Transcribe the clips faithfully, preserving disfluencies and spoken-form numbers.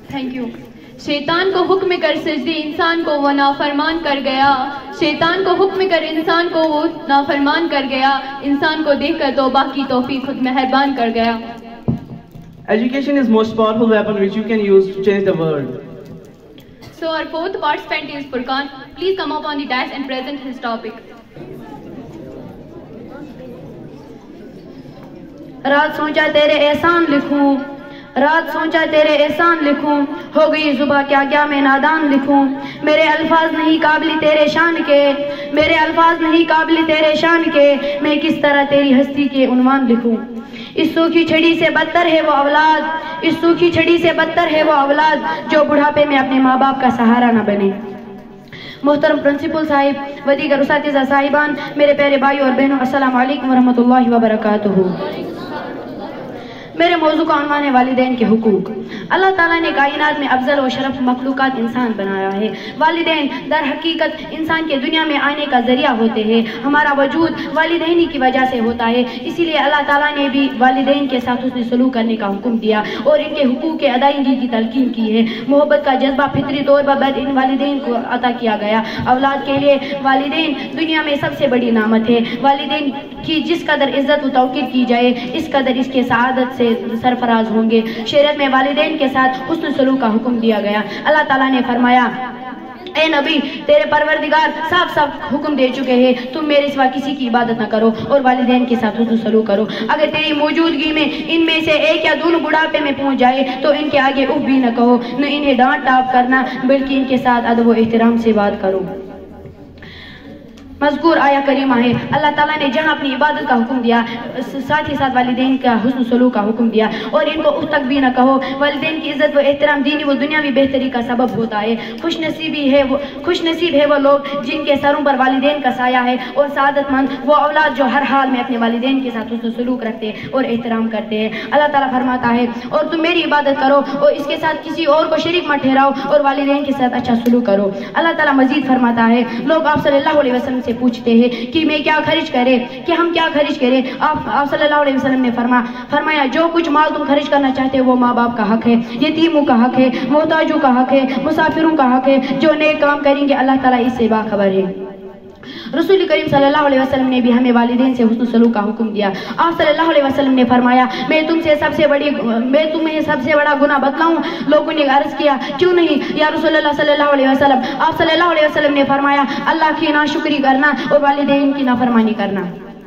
Thank you. شیطان کو حکم کر سجدے انسان کو وہ نافرمان کر گیا. شیطان کو حکم کر انسان کو وہ نافرمان کر گیا. انسان کو دیکھ کر توبہ کی توفیق خود مہربان کر گیا. Education is most powerful weapon which you can use to change the world. So our fourth participant is Furqan. Please come up on the dais and present his topic. رات سوچا تیرے احسان لکھوں, رات سوچا تیرے احسان لکھوں, ہو گئی صبح کیا کیا میں نادان لکھوں. میرے الفاظ نہیں قابل تیرے شان کے, میرے الفاظ نہیں قابل تیرے شان کے, میں کس طرح تیری ہستی کے عنوان لکھوں. اس سوکھی چھڑی سے بدتر ہے وہ اولاد, اس سوکھی چھڑی سے بدتر ہے وہ اولاد جو بڑھاپے میں اپنے ماں باپ کا سہارا نہ بنے. محترم پرنسپل صاحب و دیگر اساتذہ صاحبان, میرے پیارے بھائی اور بہنوں, السلام علیکم ورحمۃ اللہ وبرکاتہ. میرے موضوع کا عنوان ہے والدین کے حقوق. اللہ تعالیٰ نے کائنات میں افضل و شرف مخلوقات انسان بنایا ہے. والدین در حقیقت انسان کے دنیا میں آنے کا ذریعہ ہوتے ہیں. ہمارا وجود والدین کی وجہ سے ہوتا ہے, اسی لیے اللہ تعالیٰ نے بھی والدین کے ساتھ حسن سلوک کرنے کا حکم دیا اور ان کے حقوق کے ادائیگی کی تلقین کی ہے. محبت کا جذبہ فطری طور پر ان والدین کو عطا کیا گیا. اولاد کے لیے والدین دنیا میں سب سے بڑی نعمت ہے. والدین کی جس قدر عزت و توقیر کی جائے اس قدر اس کے سعادت سے سرفراز ہوں گے. شریعت میں والدین کے ساتھ حسن سلوک کا حکم دیا گیا. اللہ تعالیٰ نے فرمایا, اے نبی تیرے پروردگار صاف صاف حکم دے چکے ہیں, تم میرے سوا کسی کی عبادت نہ کرو اور والدین کے ساتھ حسن سلوک کرو. اگر تیری موجودگی میں ان میں سے ایک یا دونوں بڑھاپے میں پہنچ جائے تو ان کے آگے اف بھی نہ کہو, نہ انہیں ڈانٹ ٹاپ کرنا, بلکہ ان کے ساتھ ادب و احترام سے بات کرو. مذکور آیا کریمہ ہے, اللہ تعالیٰ نے جہاں اپنی عبادت کا حکم دیا ساتھ ہی ساتھ والدین کا حسن سلوک کا حکم دیا اور ان کو اف تک بھی نہ کہو. والدین کی عزت و احترام دینی و دنیاوی بہتری کا سبب ہوتا ہے. خوش نصیبی ہے وہ خوش نصیب ہے وہ لوگ جن کے سروں پر والدین کا سایہ ہے, اور سعادت مند وہ اولاد جو ہر حال میں اپنے والدین کے ساتھ حسن سلوک رکھتے اور احترام کرتے ہیں. اللہ تعالیٰ فرماتا ہے, اور تم میری عبادت کرو اور اس کے ساتھ کسی اور کو شریک مت ٹھہراؤ اور والدین کے ساتھ اچھا سلوک کرو. اللہ تعالیٰ مزید فرماتا ہے, لوگ آپ صلی اللہ علیہ وسلم سے پوچھتے ہیں کہ میں کیا خرچ کرے کہ ہم کیا خرچ کریں. آپ آپ صلی اللہ علیہ وسلم نے فرما فرمایا جو کچھ مال تم خرچ کرنا چاہتے وہ ماں باپ کا حق ہے, یتیموں کا حق ہے, محتاجوں کا حق ہے, مسافروں کا حق ہے. جو نیک کام کریں گے اللہ تعالیٰ اس سے باخبر ہے. رسول کریم صلی اللہ علیہ وسلم نے بھی ہمیں والدین سے حسن سلوک کا حکم دیا. آپ صلی اللہ علیہ وسلم نے فرمایا, میں تم سے سب سے بڑی میں تمہیں سب سے بڑا گناہ بتلاؤں. لوگوں نے عرض کیا, کیوں نہیں یا رسول اللہ صلی اللہ علیہ وسلم. آپ صلی اللہ علیہ وسلم نے فرمایا, اللہ کی ناشکری کرنا اور والدین کی نافرمانی کرنا.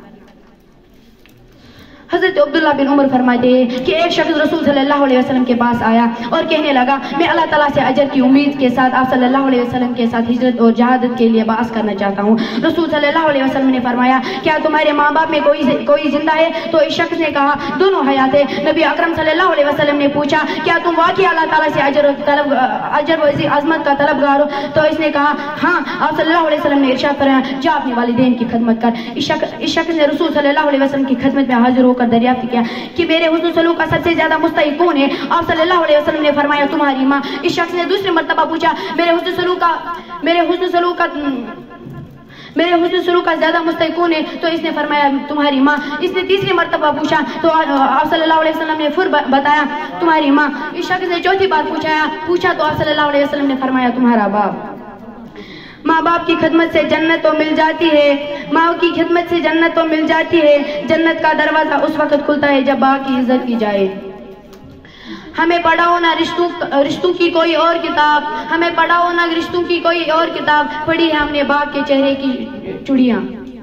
حضرت عبداللہ بن عمر فرماتے ہیں کہ ایک شخص رسول صلی اللہ علیہ وسلم کے پاس آیا اور کہنے لگا, میں اللہ تعالیٰ سے اجر کی امید کے ساتھ آپ صلی اللہ علیہ وسلم کے ساتھ ہجرت اور جہادت کے لیے باعث کرنا چاہتا ہوں. رسول صلی اللہ علیہ وسلم نے فرمایا, کیا تمہارے ماں باپ میں کوئی کوئی زندہ ہے؟ تو اس شخص نے کہا, دونوں حیات ہے. نبی اکرم صلی اللہ علیہ وسلم نے پوچھا, کیا تم واقعی اللہ تعالیٰ سے اجر طلب اجر و عظمت کا طلبگار ہو؟ تو اس نے کہا, ہاں. آپ صلی اللہ علیہ وسلم نے ارشاد فرمایا, جا اپنے والدین کی خدمت کر. اس شخص نے رسول صلی اللہ علیہ وسلم کی خدمت میں حاضر ہو کر دریافت کیا کہ میرے حسن سلوک کا سب سے زیادہ مستحق کون ہے؟ آپ صلی اللہ علیہ وسلم نے فرمایا, تمہاری ماں. اس شخص نے دوسری مرتبہ پوچھا, میرے حسن سلوک کا میرے حسن سلوک کا میرے حسن سلوک کا زیادہ مستحق کون ہے؟ تو اس نے فرمایا, تمہاری ماں. اس نے تیسری مرتبہ پوچھا تو آپ صلی اللہ علیہ وسلم نے پھر بتایا, تمہاری ماں. اس شخص نے چوتھی بار پوچھا پوچھا تو آپ صلی اللہ علیہ وسلم نے فرمایا, تمہارا باپ. ماں باپ کی خدمت سے جنت تو مل جاتی ہے, ماں کی خدمت سے جنت تو مل جاتی ہے. جنت کا دروازہ اس وقت کھلتا ہے جب باپ کی عزت کی جائے. ہمیں پڑھاؤ نہ رشتوں رشتوں کی کوئی اور کتاب, ہمیں پڑھاؤ نہ رشتوں کی کوئی اور کتاب, پڑھی ہے ہم نے باپ کے چہرے کی چڑیاں.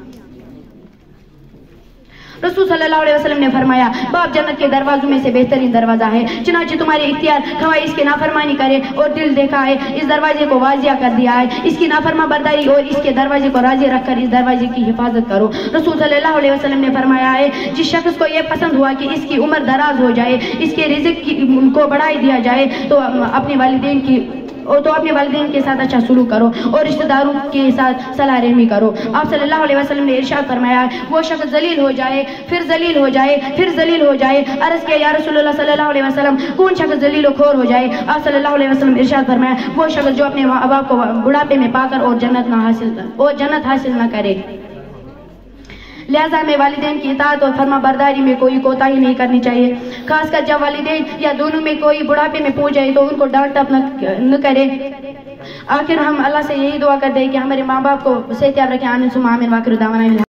رسول صلی اللہ علیہ وسلم نے فرمایا, باپ جنت کے دروازوں میں سے بہترین دروازہ ہے. چنانچہ تمہارے اختیار خواہ اس کے نافرمانی کرے اور دل دیکھا ہے, اس دروازے کو واضح کر دیا ہے. اس کی نافرما برداری اور اس کے دروازے کو راضی رکھ کر اس دروازے کی حفاظت کرو. رسول صلی اللہ علیہ وسلم نے فرمایا ہے, جس شخص کو یہ پسند ہوا کہ اس کی عمر دراز ہو جائے, اس کے رزق کو بڑھائی دیا جائے, تو اپنے والدین کی تو اپنے والدین کے ساتھ اچھا سلوک کرو اور رشتہ داروں کے ساتھ صلاح رحمی کرو. آپ صلی اللہ علیہ وسلم نے ارشاد فرمایا, وہ شخص ذلیل ہو جائے پھر ذلیل ہو جائے پھر ذلیل ہو جائے. عرض کیا, یا رسول اللہ صلی اللہ علیہ وسلم, کون شخص ذلیل و خور ہو جائے؟ آپ صلی اللہ علیہ وسلم ارشاد فرمایا, وہ شخص جو اپنے ماں باپ کو بڑھاپے میں پا کر اور جنت نہ حاصل اور جنت حاصل نہ کرے. لہٰذا ہمیں والدین کی اطاعت اور فرما برداری میں کوئی کوتاہی نہیں کرنی چاہیے، خاص کر جب والدین یا دونوں میں کوئی بڑھاپے میں پہنچ جائے تو ان کو ڈانٹ ٹپ نہ کرے۔ آخر ہم اللہ سے یہی دعا کرتے ہیں کہ ہمارے ماں باپ کو صحت یاب رکھیں، آمین ثم آمین، واخر دعوانا